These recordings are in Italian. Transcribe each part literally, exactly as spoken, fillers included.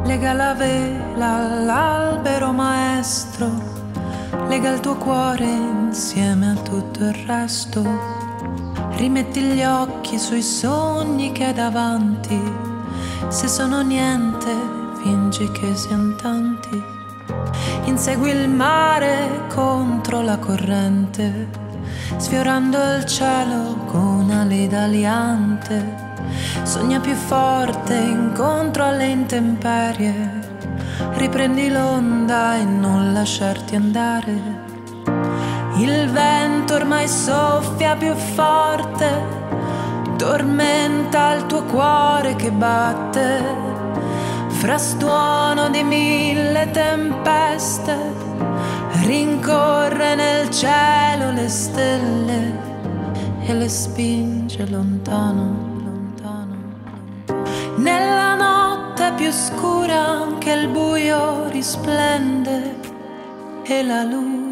lega la vela all'albero maestro, lega il tuo cuore insieme a tutto il resto. Rimetti gli occhi sui sogni che hai davanti, se sono niente fingi che siano tanti. Insegui il mare contro la corrente, sfiorando il cielo con ali d'aliante. Sogna più forte incontro alle intemperie, riprendi l'onda e non lasciarti andare. Il vento ormai soffia più forte, tormenta il tuo cuore che batte. Frastuono di mille tempeste, rincorre nel cielo le stelle e le spinge lontano. Nella notte più scura anche il buio risplende e la luna.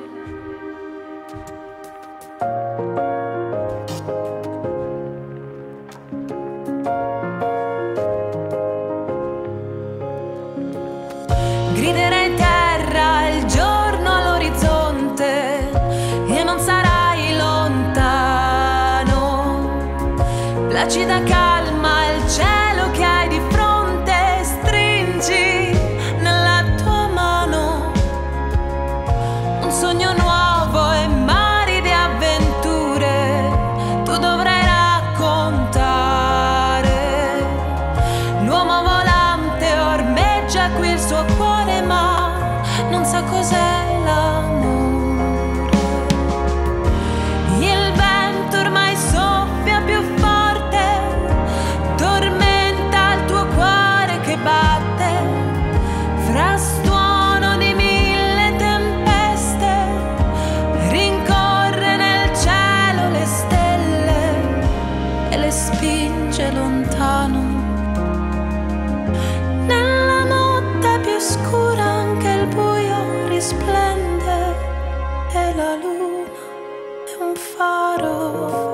Griderai terra il giorno all'orizzonte e non sarai lontano. Placida calma il cielo che hai di fronte, stringi nella tua mano un sogno nuovo e mari di avventure tu dovrai raccontare. L'uomo volante ormeggia qui il suo cuore ma non sa cos'è l'amore. Il vento ormai soffia più forte, tormenta il tuo cuore che batte. Frastuono di mille tempeste, rincorre nel cielo le stelle e le spinge lontano. Nella notte più scura anche il buio risplende e la luna è un faro.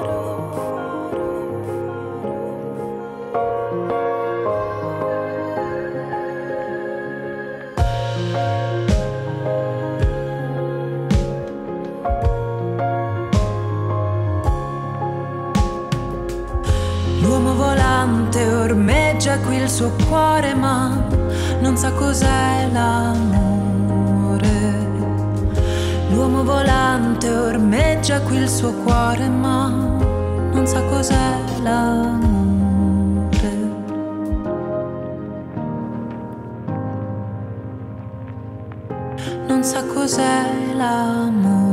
L'uomo volante ormeggia qui il suo cuore ma non sa cos'è l'amore. L'uomo volante ormeggia qui il suo cuore ma non sa cos'è l'amore. Non sa cos'è l'amore.